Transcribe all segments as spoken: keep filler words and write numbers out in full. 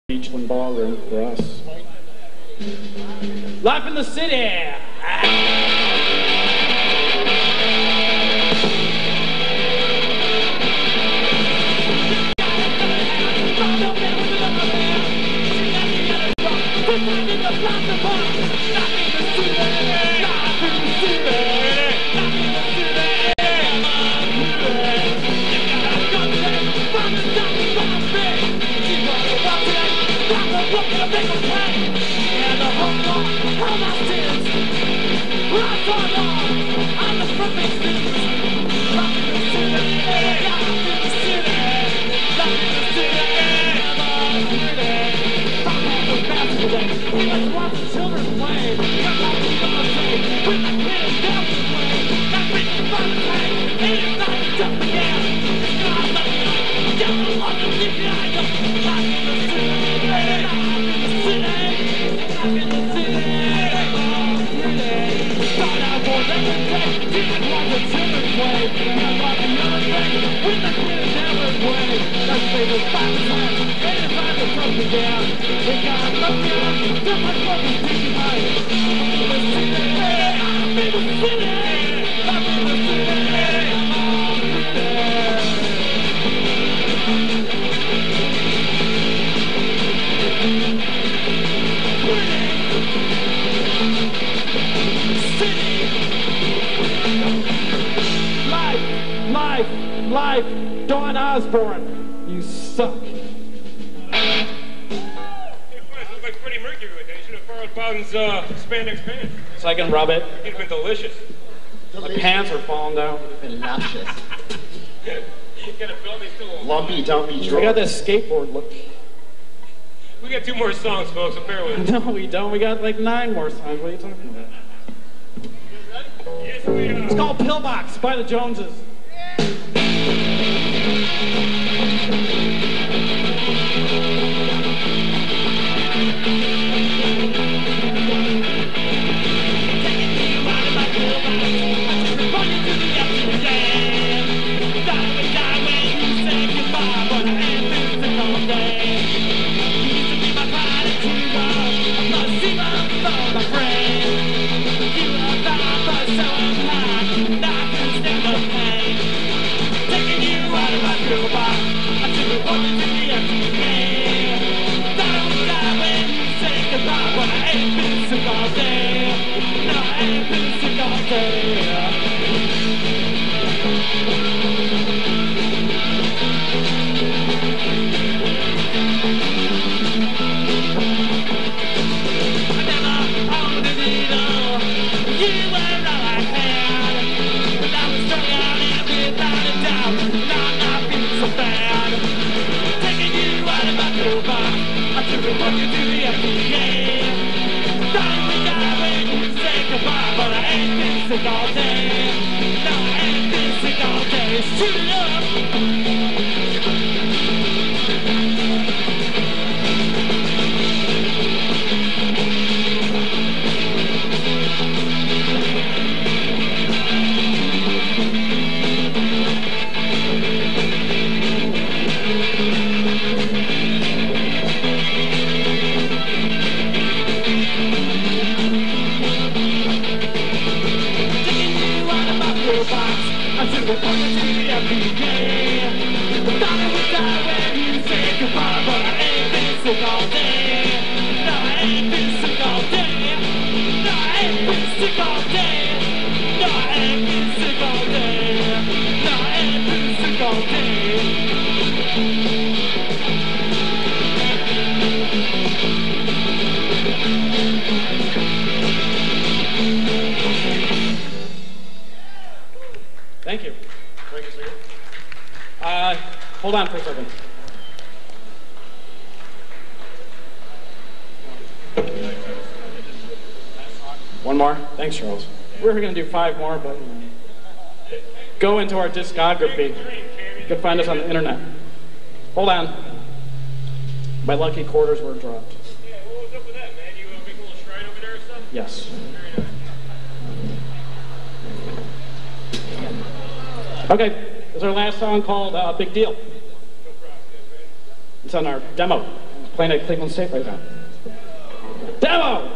Beachland Ballroom for us. Life in the city! Life, Dawn Osborne, you suck. Hey, boys, look like Freddie Mercury with that. You should have borrowed Bowden's uh, spandex pants. So I can rub it. It'd have been delicious. My pants are falling down. And luscious. You gotta build these two. Lumpy, dumpy I drawer. got this skateboard look. We got two more songs, folks, so bear with us. No, we don't. We got like nine more songs. What are you talking about? Yes, we are. It's called Pillbox by the Joneses. Thank you. Thank you, sir. Uh, hold on for a second. One more? Thanks, Charles. We were going to do five more, but go into our discography. You can find us on the internet. Hold on. My lucky quarters were dropped. Yeah, what was up with that, man? You uh, make a little shrine over there or something? Yes. Very nice. Okay, this is our last song called uh, Big Deal. It's on our demo. Play playing at Cleveland State right now. Demo!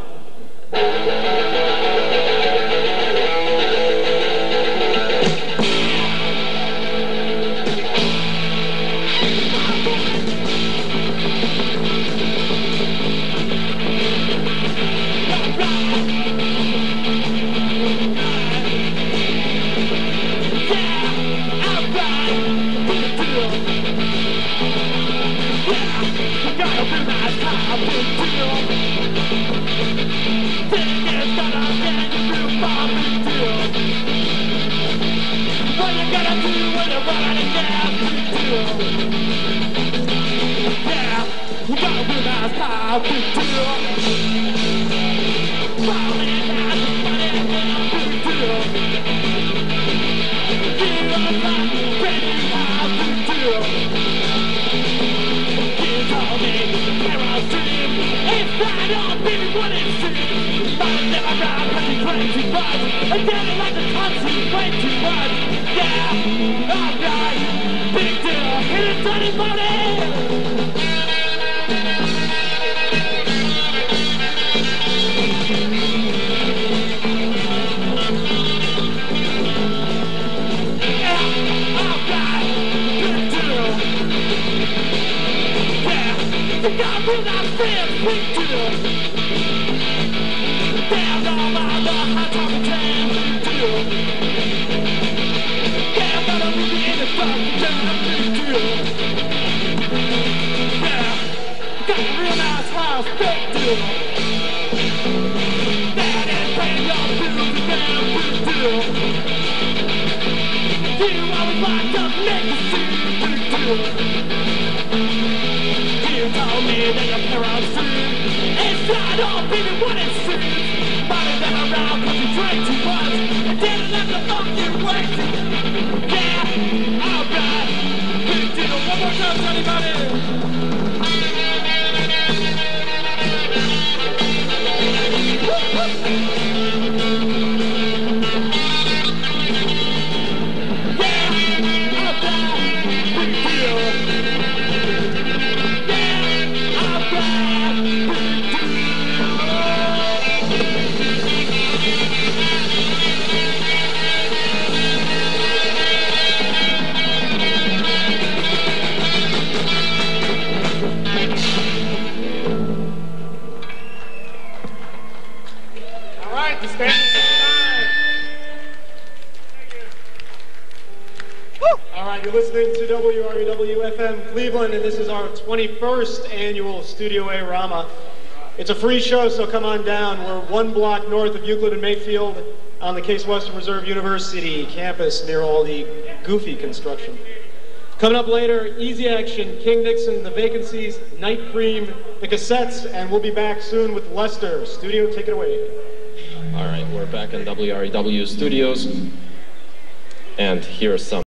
Cleveland, and this is our twenty-first annual Studio A Rama. It's a free show, so come on down. We're one block north of Euclid and Mayfield on the Case Western Reserve University campus near all the goofy construction. Coming up later, Easy Action, King Nixon, The Vacancies, Night Cream, The Cassettes, and we'll be back soon with Lester. Studio, take it away. All right, we're back in W R E W Studios, and here are some